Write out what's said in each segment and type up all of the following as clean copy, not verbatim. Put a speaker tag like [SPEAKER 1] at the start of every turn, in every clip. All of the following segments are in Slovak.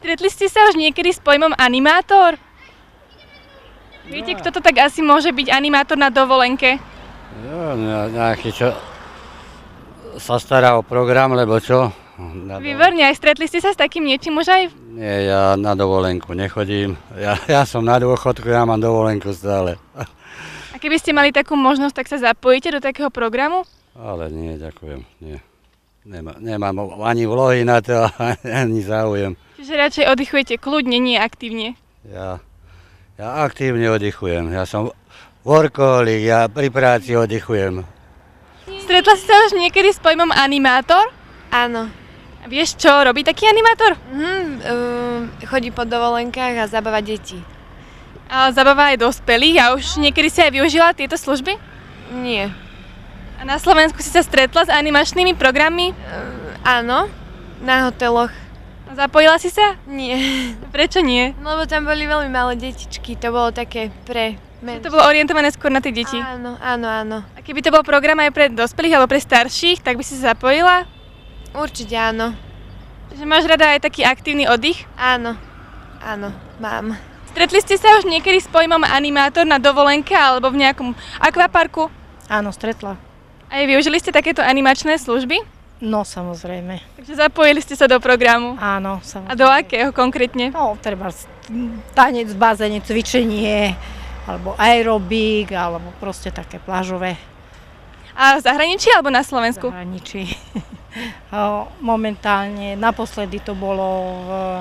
[SPEAKER 1] Stretli ste sa už niekedy s pojmom animátor? Viete, kto to tak asi môže byť animátor na dovolenke?
[SPEAKER 2] Nejaký, čo sa stará o program, lebo čo?
[SPEAKER 1] Výborne, aj stretli ste sa s takým niečím už aj?
[SPEAKER 2] Nie, ja na dovolenku nechodím. Ja som na dôchodku, ja mám dovolenku stále.
[SPEAKER 1] A keby ste mali takú možnosť, tak sa zapojíte do takého programu?
[SPEAKER 2] Ale nie, ďakujem, nie. Nemám ani vlohy na to, ani záujem.
[SPEAKER 1] Čiže radšej oddychujete kľudne, nie aktívne?
[SPEAKER 2] Ja aktívne oddychujem. Ja som workoholik, ja pri práci oddychujem.
[SPEAKER 1] Stretla si sa už niekedy s pojmom animátor?
[SPEAKER 3] Áno.
[SPEAKER 1] A vieš, čo robí taký animátor?
[SPEAKER 3] Chodí po dovolenkách a zabáva deti.
[SPEAKER 1] A zabáva aj dospelých a už niekedy si aj využila tieto služby?
[SPEAKER 3] Nie.
[SPEAKER 1] A na Slovensku si sa stretla s animačnými programmi?
[SPEAKER 3] Áno, na hoteloch.
[SPEAKER 1] Zapojila si sa?
[SPEAKER 3] Nie.
[SPEAKER 1] Prečo nie?
[SPEAKER 3] Lebo tam boli veľmi malé detičky, to bolo také pre menšie.
[SPEAKER 1] To bolo orientované skôr na tie deti?
[SPEAKER 3] Áno.
[SPEAKER 1] A keby to bol program aj pre dospelých alebo pre starších, tak by si sa zapojila?
[SPEAKER 3] Určite áno.
[SPEAKER 1] Že máš rada aj taký aktívny oddych?
[SPEAKER 3] Áno, mám.
[SPEAKER 1] Stretli ste sa už niekedy s pojmom animátor na dovolenke alebo v nejakom akvaparku?
[SPEAKER 4] Áno, stretla.
[SPEAKER 1] A využili ste takéto animačné služby?
[SPEAKER 4] No, samozrejme.
[SPEAKER 1] Takže zapojili ste sa do programu?
[SPEAKER 4] Áno, samozrejme.
[SPEAKER 1] A do akého konkrétne?
[SPEAKER 4] No, treba tanec v bazéne, cvičenie, alebo aerobik, alebo proste také plážové.
[SPEAKER 1] A v zahraničí alebo na Slovensku?
[SPEAKER 4] V zahraničí. Momentálne, naposledy to bolo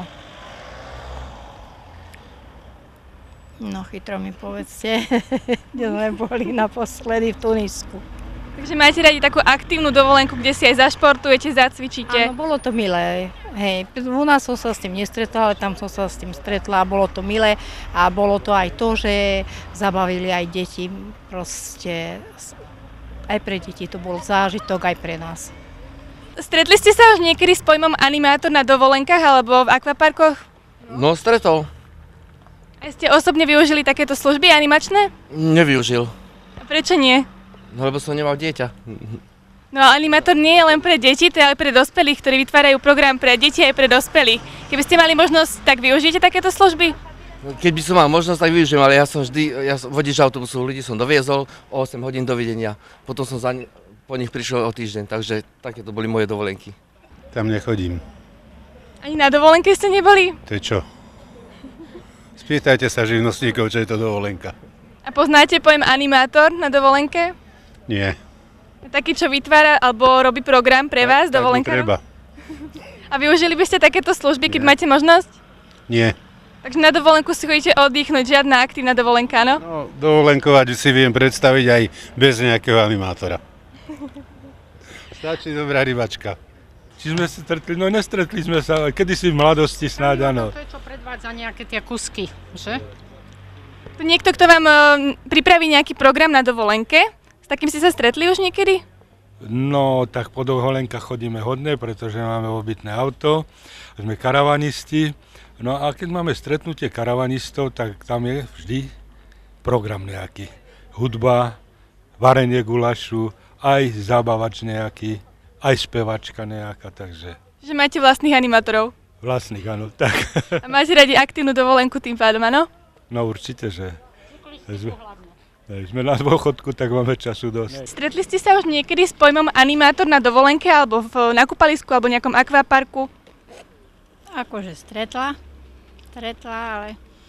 [SPEAKER 4] no, chytro mi povedzte, kde sme boli naposledy v Tunisku.
[SPEAKER 1] Takže máte radi takú aktívnu dovolenku, kde si aj zašportujete, zacvičíte?
[SPEAKER 4] Áno, bolo to milé. Hej, u nás som sa s tým nestretla, ale tam som sa s tým stretla a bolo to milé. A bolo to aj to, že zabavili aj deti. Proste aj pre deti to bol zážitok, aj pre nás.
[SPEAKER 1] Stretli ste sa už niekedy s pojmom animátor na dovolenkách alebo v akvaparkoch?
[SPEAKER 5] No, stretol.
[SPEAKER 1] A ste osobne využili takéto služby animačné?
[SPEAKER 5] Nevyužil.
[SPEAKER 1] A prečo nie?
[SPEAKER 5] No, lebo som nemal dieťa.
[SPEAKER 1] No animátor nie je len pre deti, to je aj pre dospelých, ktorí vytvárajú program pre deti aj pre dospelých. Keby ste mali možnosť, tak využijete takéto služby?
[SPEAKER 5] Keď by som mal možnosť, tak využijem, ale ja som vodič autobusu, ľudí som doviezol o 8 hodín dovidenia. Potom som po nich prišiel o týždeň, takže takéto boli moje dovolenky.
[SPEAKER 6] Tam nechodím.
[SPEAKER 1] Ani na dovolenke ste neboli?
[SPEAKER 6] To je čo? Spýtajte sa živnostníkov, čo je to dovolenka.
[SPEAKER 1] A poznáte pojem animátor na dovolenke?
[SPEAKER 6] Nie.
[SPEAKER 1] Taký, čo vytvára alebo robí program pre vás, dovolenkárov?
[SPEAKER 6] Treba.
[SPEAKER 1] A využili by ste takéto služby, keď máte možnosť?
[SPEAKER 6] Nie.
[SPEAKER 1] Takže na dovolenku si chodíte oddychnúť, žiadna aktívna dovolenka, no?
[SPEAKER 6] No, dovolenkovať si viem predstaviť aj bez nejakého animátora. Stačí dobrá rybačka.
[SPEAKER 7] Či sme sa stretli? No nestretli sme sa, ale kedysi v mladosti snáď, áno.
[SPEAKER 4] To je, čo predvádza nejaké tie kusky, že?
[SPEAKER 1] To niekto, kto vám pripraví nejaký program na dovolenke, s takým ste sa stretli už niekedy?
[SPEAKER 7] No, tak po dovolenkách chodíme hodne, pretože máme obytné auto, sme karavanisti. No a keď máme stretnutie karavanistov, tak tam je vždy program nejaký. Hudba, varenie gulašu, aj zabavač nejaký, aj spevačka nejaká, takže...
[SPEAKER 1] Že máte vlastných animátorov?
[SPEAKER 7] Vlastných, áno, tak.
[SPEAKER 1] A máte radi aktívnu dovolenku tým pádom, áno?
[SPEAKER 7] No určite, že... Sme na dôchodku, tak máme času dosť.
[SPEAKER 1] Stretli ste sa už niekedy s pojmom animátor na dovolenke alebo na kúpalisku alebo nejakom akvaparku?
[SPEAKER 8] Akože stretla, ale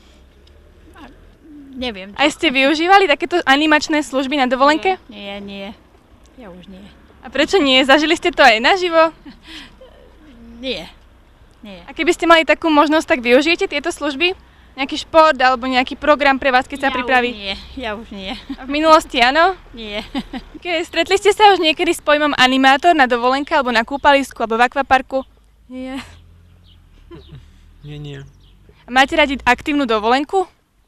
[SPEAKER 8] neviem.
[SPEAKER 1] Aj ste využívali takéto animačné služby na dovolenke?
[SPEAKER 8] Nie, ja už nie.
[SPEAKER 1] A prečo nie? Zažili ste to aj naživo?
[SPEAKER 8] Nie.
[SPEAKER 1] A keby ste mali takú možnosť, tak využijete tieto služby? Nejaký šport alebo nejaký program pre vás, keď sa pripraví?
[SPEAKER 8] Ja už nie.
[SPEAKER 1] A v minulosti áno?
[SPEAKER 8] Nie.
[SPEAKER 1] Stretli ste sa už niekedy s pojmom animátor na dovolenke alebo na kúpalisku alebo v akvaparku?
[SPEAKER 8] Nie.
[SPEAKER 9] Nie.
[SPEAKER 1] A máte radi aktívnu dovolenku?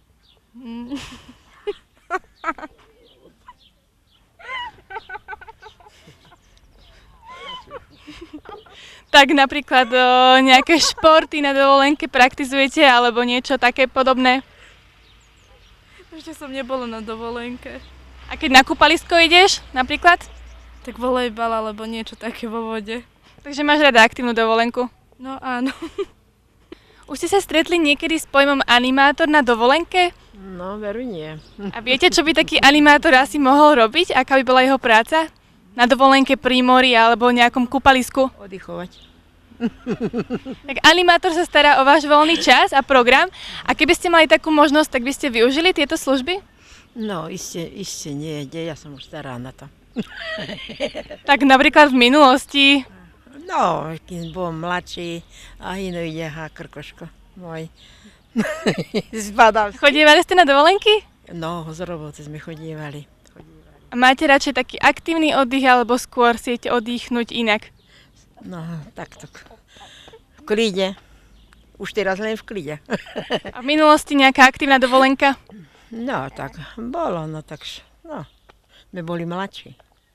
[SPEAKER 1] Tak napríklad nejaké športy na dovolenke praktizujete alebo niečo také podobné?
[SPEAKER 10] Ešte som nebola na dovolenke.
[SPEAKER 1] A keď na kúpalisko ideš napríklad?
[SPEAKER 10] Tak volejbal alebo niečo také vo vode.
[SPEAKER 1] Takže máš rada aktívnu dovolenku?
[SPEAKER 10] No áno.
[SPEAKER 1] Už ste sa stretli niekedy s pojmom animátor na dovolenke?
[SPEAKER 9] No, veru nie.
[SPEAKER 1] A viete, čo by taký animátor asi mohol robiť? Aká by bola jeho práca? Na dovolenke pri mori alebo nejakom kúpalisku?
[SPEAKER 9] Oddychovať.
[SPEAKER 1] Tak animátor sa stará o váš voľný čas a program. A keby ste mali takú možnosť, tak by ste využili tieto služby?
[SPEAKER 9] No, iste nie. Ja som už stará na to.
[SPEAKER 1] Tak napríklad v minulosti.
[SPEAKER 9] No, keď bol mladší a ino ide krkoško môj. Zbadal.
[SPEAKER 1] Chodievali ste na dovolenky?
[SPEAKER 9] No, z roboty sme chodievali.
[SPEAKER 1] A máte radšej taký aktívny oddych, alebo skôr si idete oddychnúť inak?
[SPEAKER 9] No, takto. V klíde. Už teraz len v klíde.
[SPEAKER 1] A v minulosti nejaká aktívna dovolenka?
[SPEAKER 9] No, tak bolo, no my boli mladší.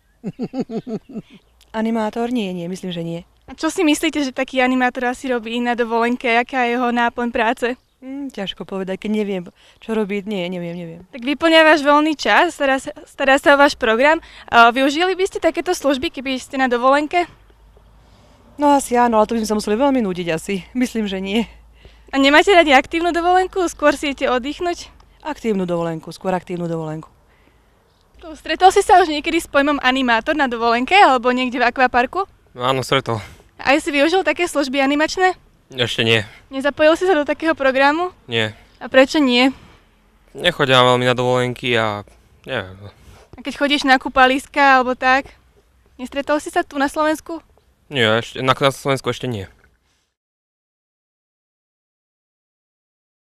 [SPEAKER 11] Animátor? Nie, myslím, že nie.
[SPEAKER 1] A čo si myslíte, že taký animátor asi robí na dovolenke? Aká je jeho náplň práce?
[SPEAKER 11] Ťažko povedať, keď neviem, čo robiť. Nie, neviem.
[SPEAKER 1] Tak vyplňa váš voľný čas, stará sa o váš program. Využili by ste takéto služby, keby ste na dovolenke?
[SPEAKER 11] No asi áno, ale to by sme sa museli veľmi núdiť asi. Myslím, že nie.
[SPEAKER 1] A nemáte radi aktívnu dovolenku? Skôr si idete oddychnúť?
[SPEAKER 11] Skôr aktívnu dovolenku.
[SPEAKER 1] Stretol si sa už niekedy s pojmom animátor na dovolenke alebo niekde v akvaparku?
[SPEAKER 12] Áno, stretol.
[SPEAKER 1] A si využil také služby animačné?
[SPEAKER 12] Ešte nie.
[SPEAKER 1] Nezapojil si sa do takého programu?
[SPEAKER 12] Nie.
[SPEAKER 1] A prečo nie?
[SPEAKER 12] Nechodia veľmi na dovolenky a neviem.
[SPEAKER 1] A keď chodíš na kúpaliska alebo tak? Nestretol si sa tu na Slovensku?
[SPEAKER 12] Nie, ešte, na Slovensku ešte nie.